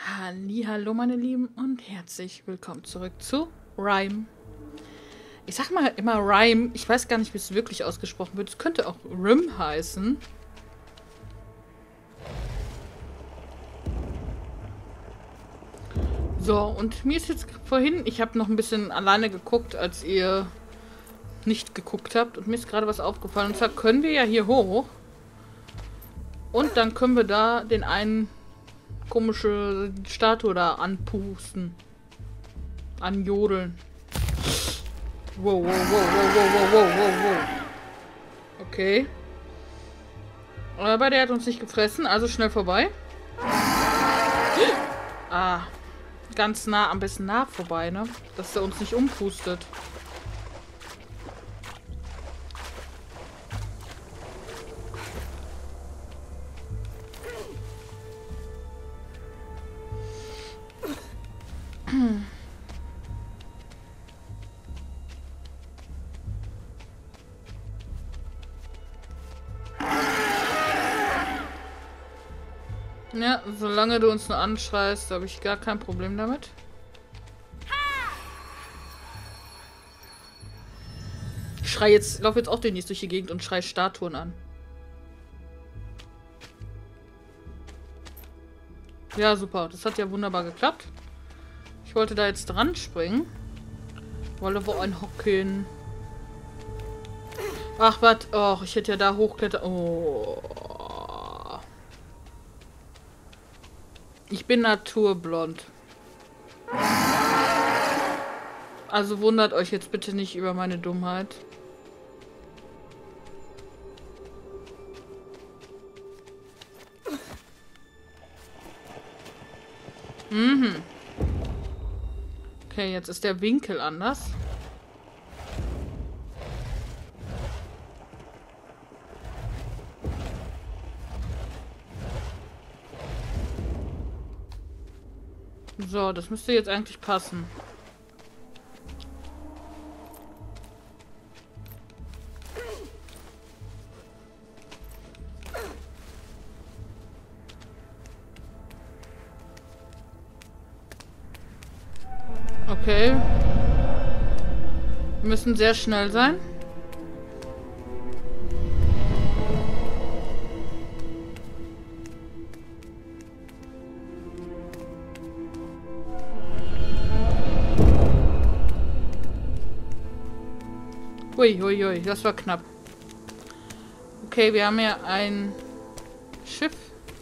Hallihallo meine Lieben und herzlich willkommen zurück zu Rime. Ich sag mal immer Rime, ich weiß gar nicht, wie es wirklich ausgesprochen wird. Es könnte auch Rim heißen. So, und mir ist jetzt vorhin, ich habe noch ein bisschen alleine geguckt, als ihr nicht geguckt habt. Und mir ist gerade was aufgefallen. Und zwar können wir ja hier hoch. Und dann können wir da den einen komische Statue da anpusten. Anjodeln. Wow, wow, wow, wow, wow, wow, wow, wow. Okay. Aber der hat uns nicht gefressen, also schnell vorbei. Ah, ganz nah, am besten nah vorbei, ne? Dass er uns nicht umpustet. Ja, solange du uns nur anschreist, habe ich gar kein Problem damit. Ich schrei jetzt, lauf jetzt auch demnächst durch die Gegend und schrei Statuen an. Ja, super. Das hat ja wunderbar geklappt. Ich wollte da jetzt dran springen. Wolle wo ein Hocken. Ach, was? Oh, ich hätte ja da hochklettern. Oh. Ich bin naturblond. Also wundert euch jetzt bitte nicht über meine Dummheit. Mhm. Okay, jetzt ist der Winkel anders. So, das müsste jetzt eigentlich passen. Okay. Wir müssen sehr schnell sein. Hui, hui, hui, das war knapp. Okay, wir haben ja ein Schiff.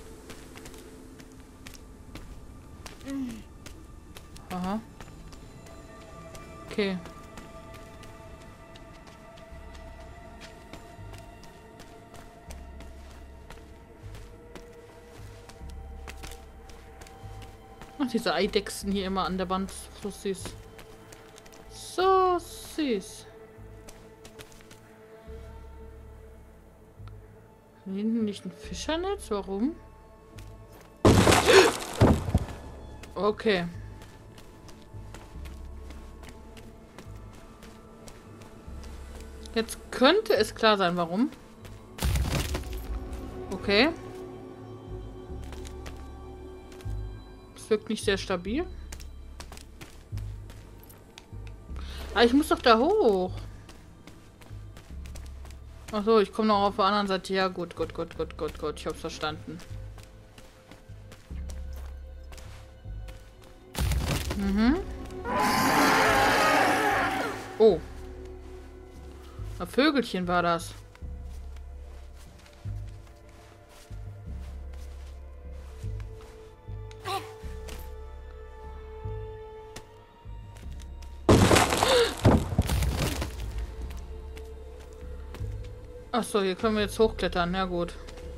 Aha. Okay. Ach, diese Eidechsen hier immer an der Wand. So süß. So süß. Hier hinten liegt ein Fischernetz. Warum? Okay. Jetzt könnte es klar sein, warum. Okay. Es wirkt nicht sehr stabil. Ah, ich muss doch da hoch. Achso, ich komme noch auf der anderen Seite. Ja, gut, gut, gut, gut, gut, gut. Ich hab's verstanden. Mhm. Oh. Ein Vögelchen war das. Achso, hier können wir jetzt hochklettern. Ja gut.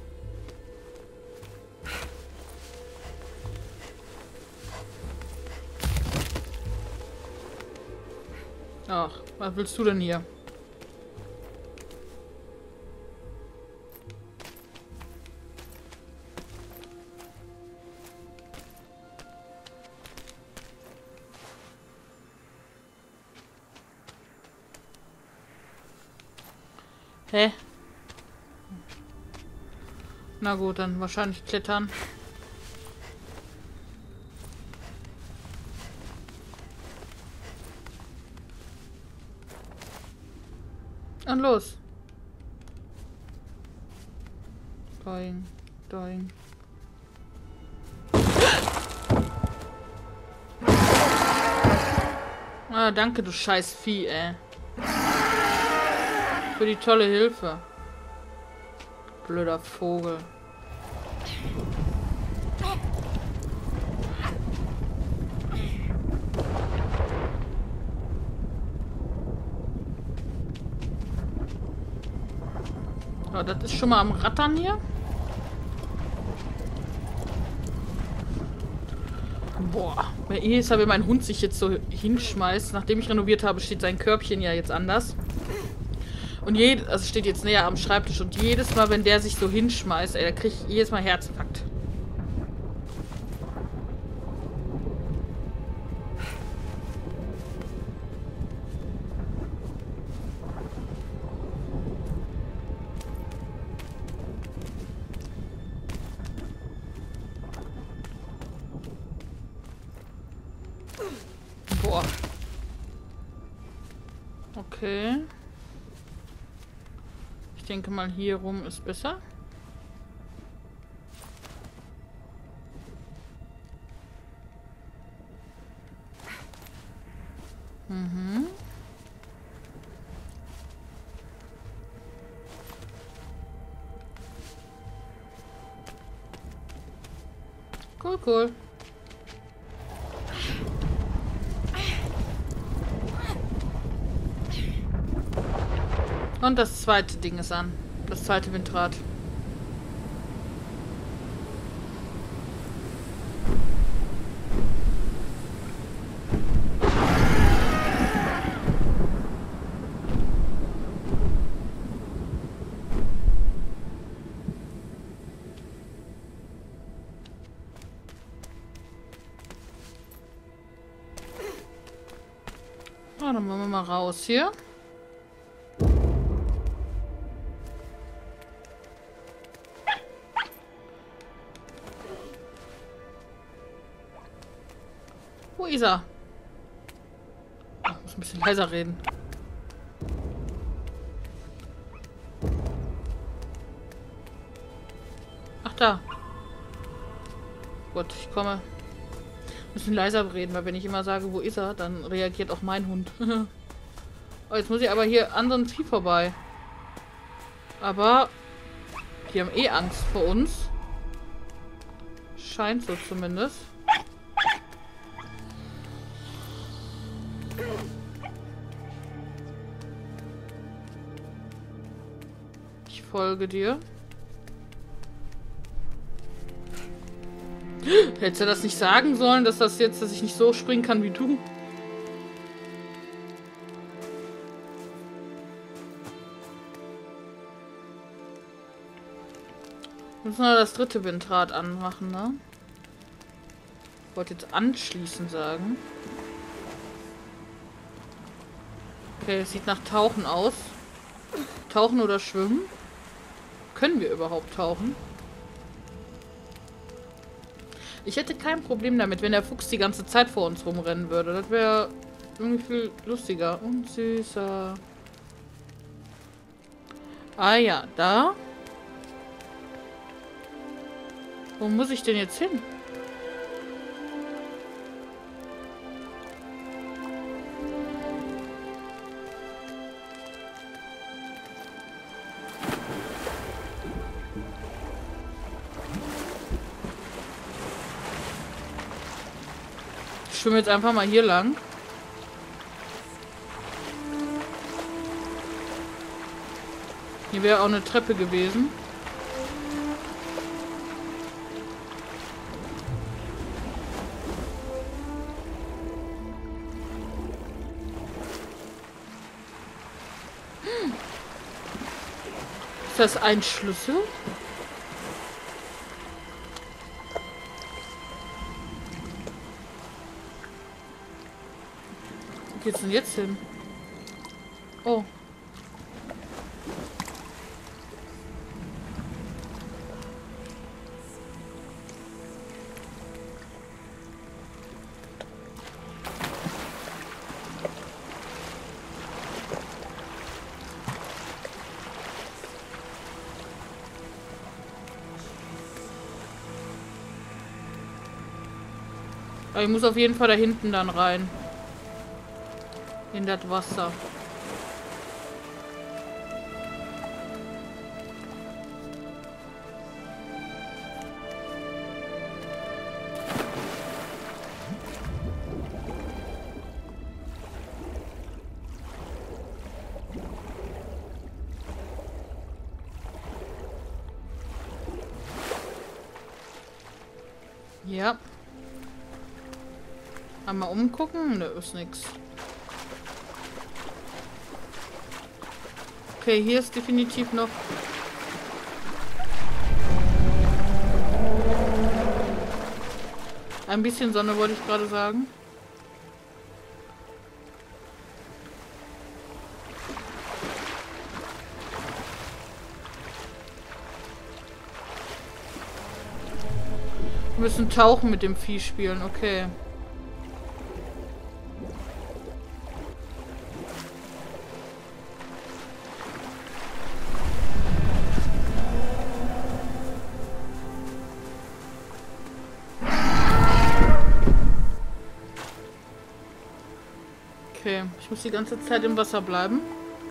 Ach, was willst du denn hier? Hä? Na gut, dann wahrscheinlich klettern. Und los. Doing, doing. Ah, danke, du scheiß Vieh, ey. Für die tolle Hilfe. Blöder Vogel. Ja, das ist schon mal am Rattern hier. Boah, jedes Mal, wenn mein Hund sich jetzt so hinschmeißt, nachdem ich renoviert habe, steht sein Körbchen ja jetzt anders. Und also steht jetzt näher am Schreibtisch und jedes Mal, wenn der sich so hinschmeißt, ey, da krieg ich jedes Mal Herzinfarkt. Boah. Okay. Ich denke mal, hier rum ist besser. Mhm. Cool, cool. Und das zweite Ding ist an. Das zweite Windrad. Ah, dann machen wir mal raus hier. Wo ist er? Ich muss ein bisschen leiser reden. Ach, da. Gut, ich komme. Ein bisschen leiser reden, weil wenn ich immer sage, wo ist er, dann reagiert auch mein Hund. Oh, jetzt muss ich aber hier an so einem Vieh vorbei. Aber die haben eh Angst vor uns. Scheint so zumindest. Ich folge dir. Hättest du das nicht sagen sollen, dass ich nicht so springen kann wie du? Wir müssen noch das dritte Windrad anmachen, ne? Ich wollte jetzt anschließen sagen. Okay, es sieht nach Tauchen aus. Tauchen oder schwimmen? Können wir überhaupt tauchen? Ich hätte kein Problem damit, wenn der Fuchs die ganze Zeit vor uns rumrennen würde. Das wäre irgendwie viel lustiger und süßer. Ah ja, da. Wo muss ich denn jetzt hin? Ich schwimme jetzt einfach mal hier lang. Hier wäre auch eine Treppe gewesen. Ist das ein Schlüssel? Wo geht's denn jetzt hin? Oh. Aber ich muss auf jeden Fall da hinten dann rein. In das Wasser. Ja. Einmal umgucken? Nö, ist nix. Okay, hier ist definitiv noch... Ein bisschen Sonne, wollte ich gerade sagen. Wir müssen tauchen mit dem Vieh spielen, okay. Okay, ich muss die ganze Zeit im Wasser bleiben.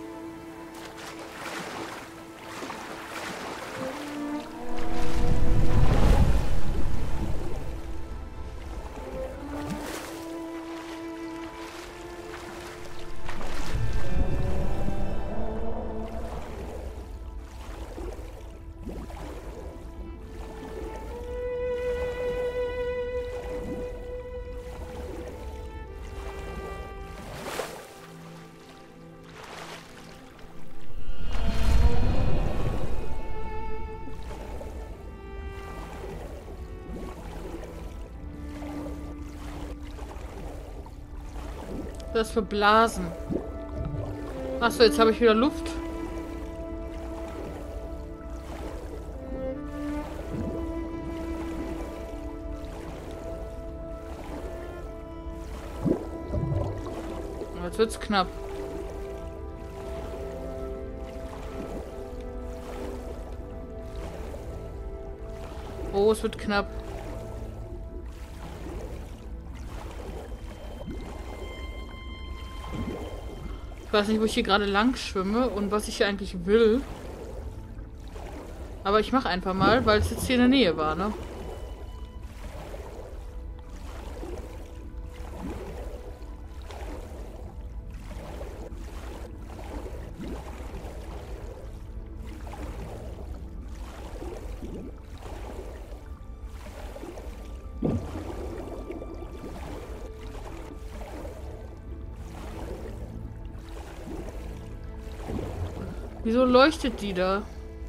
Das für Blasen. Achso, jetzt habe ich wieder Luft. Jetzt wird's knapp. Oh, es wird knapp. Ich weiß nicht, wo ich hier gerade lang schwimme und was ich hier eigentlich will. Aber ich mache einfach mal, weil es jetzt hier in der Nähe war, ne? Wieso leuchtet die da?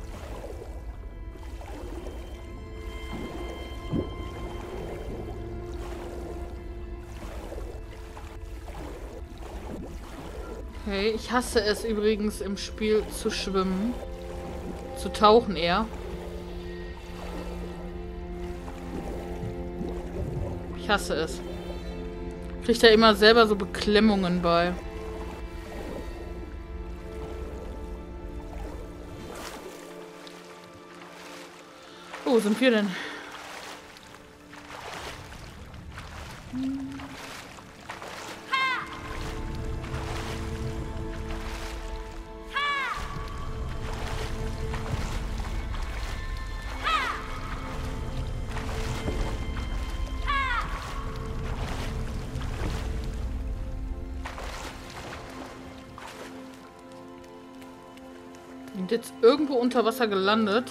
Okay, ich hasse es übrigens im Spiel zu schwimmen. Zu tauchen eher. Ich hasse es. Krieg da immer selber so Beklemmungen bei. Wo sind wir denn? Sind jetzt irgendwo unter Wasser gelandet.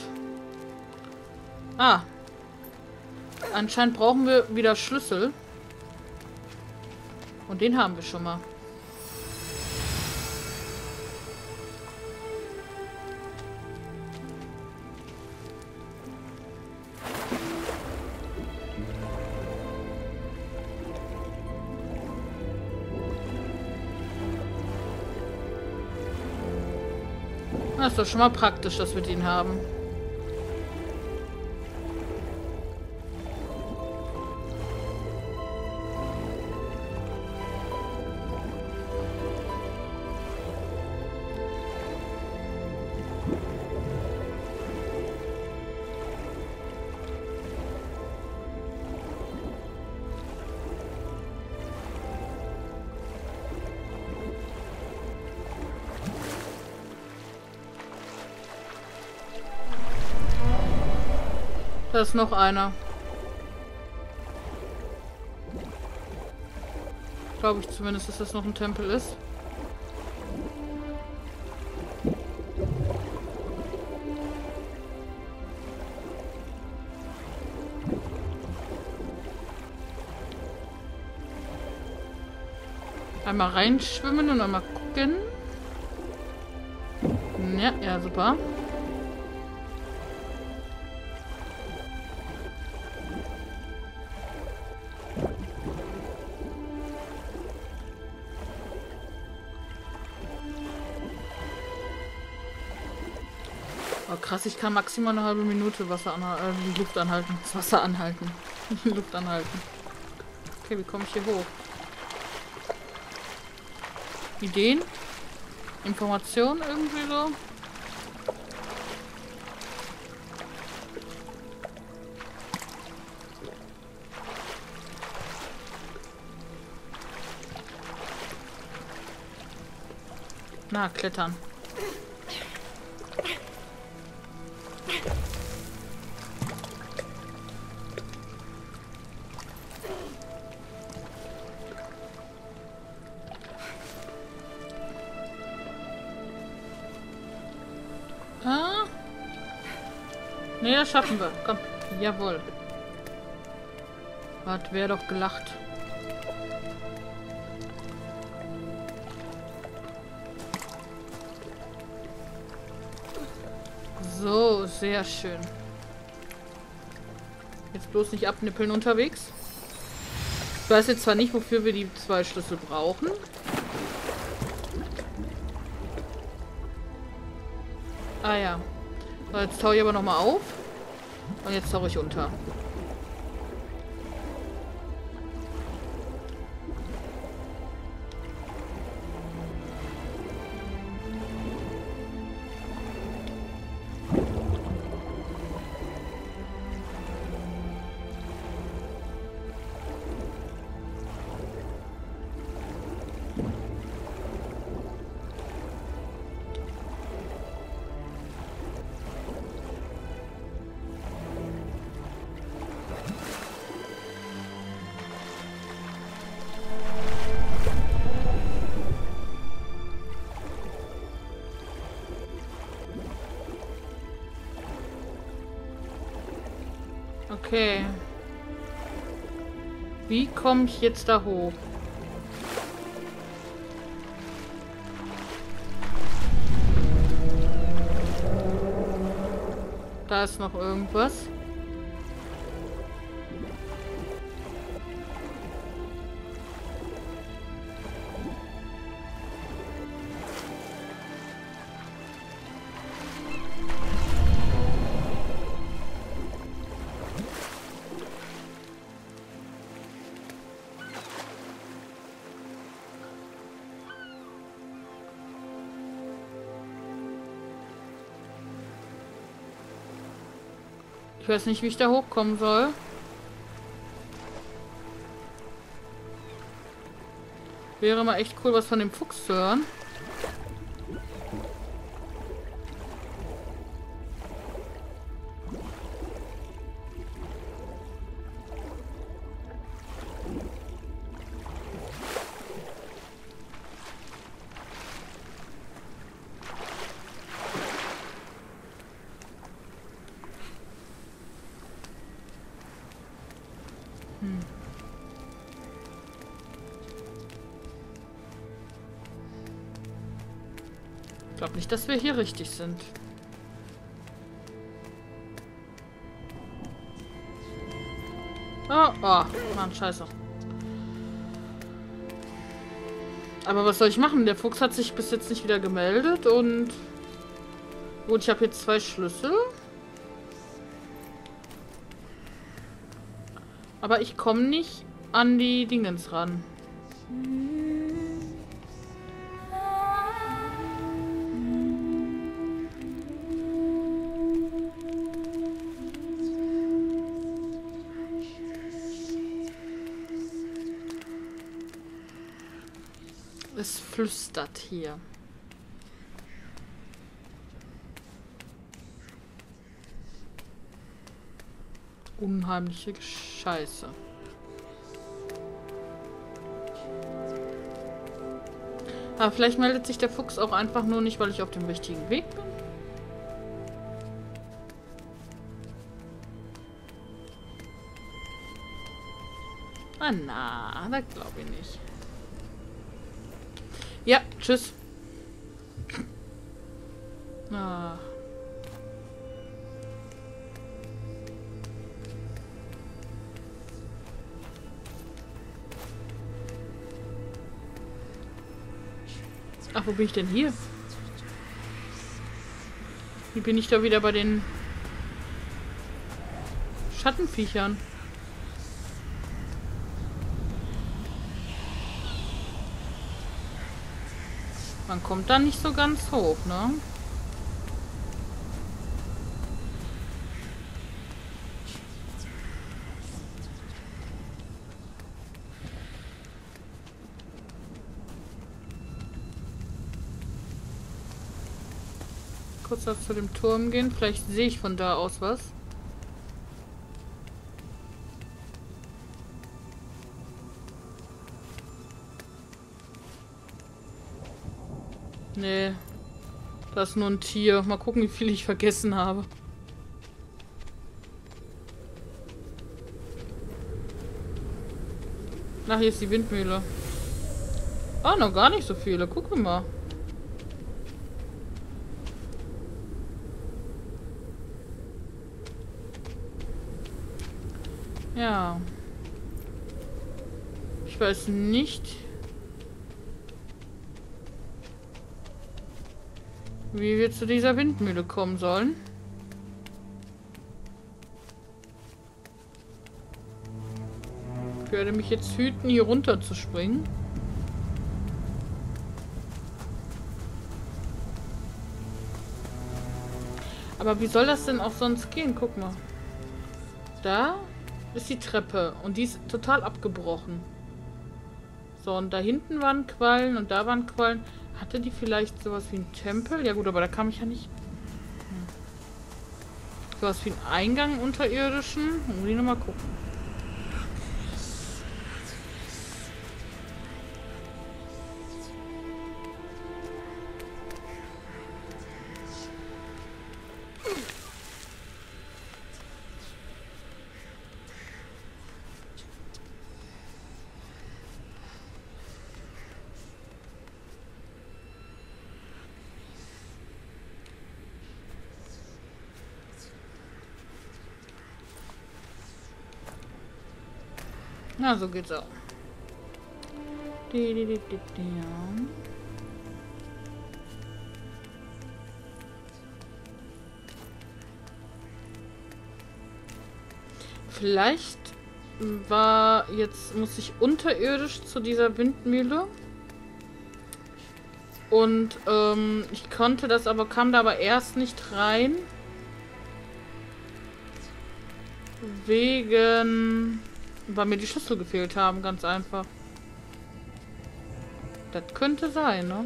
Ah. Anscheinend brauchen wir wieder Schlüssel. Und den haben wir schon mal. Das ist doch schon mal praktisch, dass wir den haben. da ist noch einer. Glaube ich zumindest, dass das noch ein Tempel ist. Einmal reinschwimmen und einmal gucken. Ja, ja, super. Oh, krass, ich kann maximal eine halbe Minute die Luft anhalten. Das Wasser anhalten. Die Luft anhalten. Okay, wie komme ich hier hoch? Ideen? Informationen irgendwie so? Na, klettern. Ah. Nee, das schaffen wir. Komm. Jawohl. Was wäre doch gelacht. So, sehr schön. Jetzt bloß nicht abnippeln unterwegs. Ich weiß jetzt zwar nicht, wofür wir die 2 Schlüssel brauchen. Ah ja. So, jetzt tauche ich aber nochmal auf. Und jetzt tauche ich unter. Okay. Wie komme ich jetzt da hoch? Da ist noch irgendwas. Ich weiß nicht, wie ich da hochkommen soll. Wäre mal echt cool, was von dem Fuchs zu hören. Ich glaube nicht, dass wir hier richtig sind. Oh, oh, Mann, scheiße. Aber was soll ich machen? Der Fuchs hat sich bis jetzt nicht wieder gemeldet und... Gut, ich habe jetzt 2 Schlüssel. Aber ich komme nicht an die Dingens ran. Es flüstert hier. Unheimliche Scheiße. Aber vielleicht meldet sich der Fuchs auch einfach nur nicht, weil ich auf dem richtigen Weg bin. Ah na, das glaube ich nicht. Ja, tschüss. Ah. Ach, wo bin ich denn hier? Wie bin ich da wieder bei den Schattenviechern? Man kommt da nicht so ganz hoch, ne? Kurz zu dem Turm gehen. Vielleicht sehe ich von da aus was. Nee. Das ist nur ein Tier. Mal gucken, wie viel ich vergessen habe. Ach, hier ist die Windmühle. Ah, noch gar nicht so viele. Gucken wir mal. Ja. Ich weiß nicht, wie wir zu dieser Windmühle kommen sollen. Ich werde mich jetzt hüten, hier runter zu springen. Aber wie soll das denn auch sonst gehen? Guck mal. Da ist die Treppe und die ist total abgebrochen. So, und da hinten waren Quallen und da waren Quallen. Hatte die vielleicht sowas wie einen Tempel? Ja gut, aber da kam ich ja nicht. Sowas wie einen Eingang unterirdischen? Muss ich nochmal gucken. Na, so geht's auch. Vielleicht muss ich unterirdisch zu dieser Windmühle. Und ich konnte das aber, kam da aber erst nicht rein. Weil mir die Schlüssel gefehlt haben, ganz einfach. Das könnte sein, ne?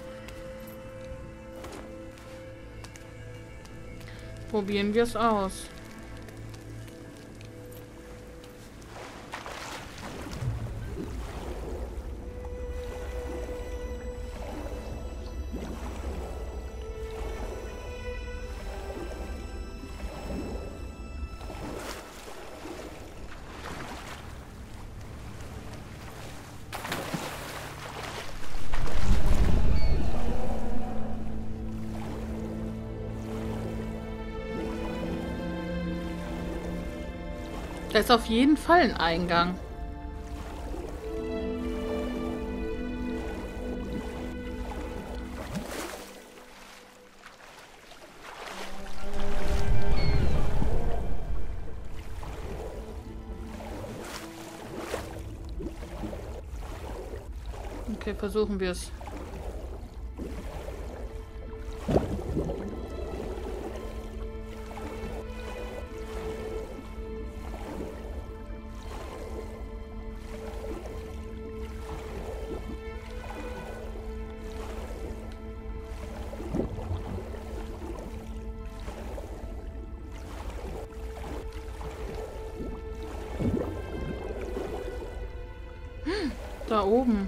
Probieren wir es aus. Da ist auf jeden Fall ein Eingang. Okay, versuchen wir es. Da oben.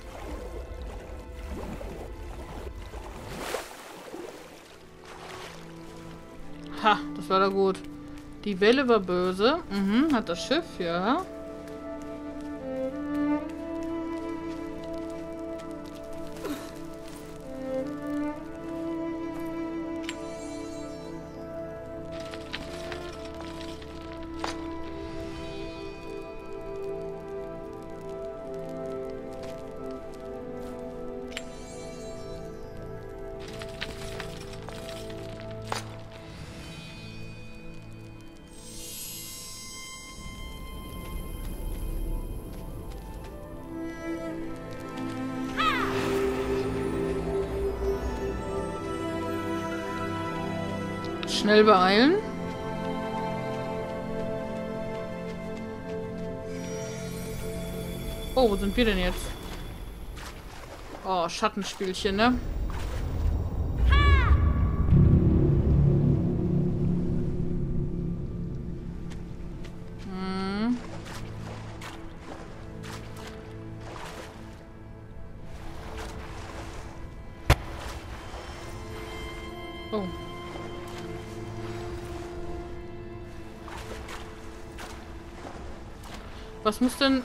Ha, das war da gut. Die Welle war böse. Mhm, hat das Schiff, ja. Schnell beeilen. Oh, wo sind wir denn jetzt? Oh, Schattenspielchen, ne? Hm. Oh. Was muss denn...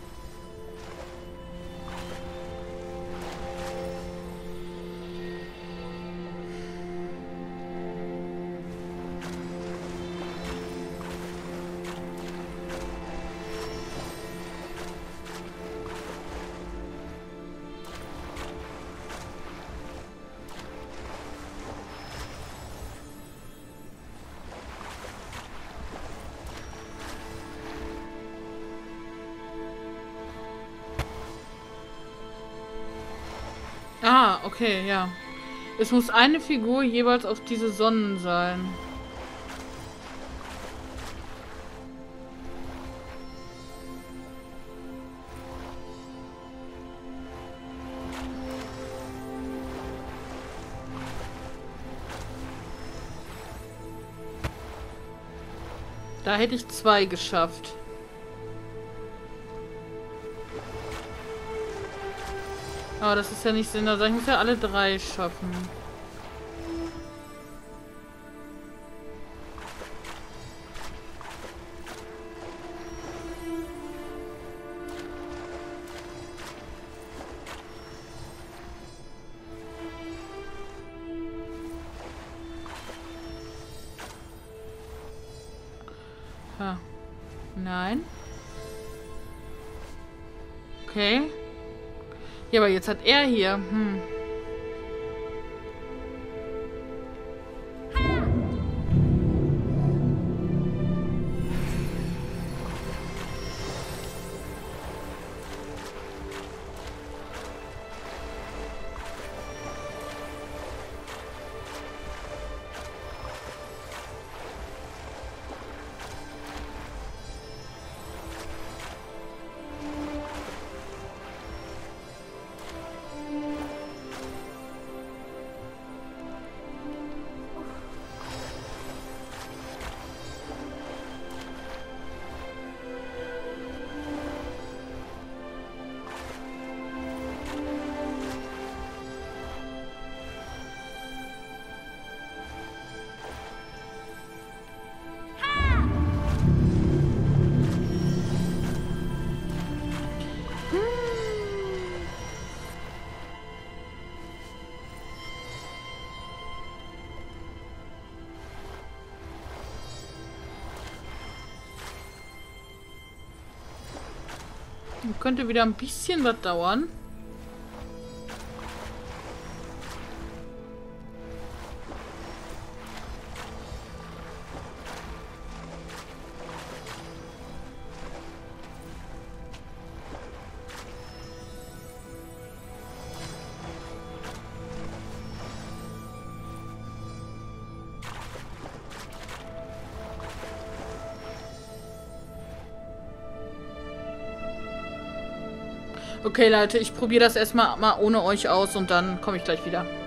Ah, okay, ja. Es muss eine Figur jeweils auf diese Sonnen sein. Da hätte ich 2 geschafft. Aber das ist ja nicht Sinn. Also ich muss ja alle 3 schaffen. Ha. Nein. Okay. Ja, aber jetzt hat er hier. Könnte wieder ein bisschen was dauern. Okay, Leute, ich probiere das erstmal mal ohne euch aus und dann komme ich gleich wieder.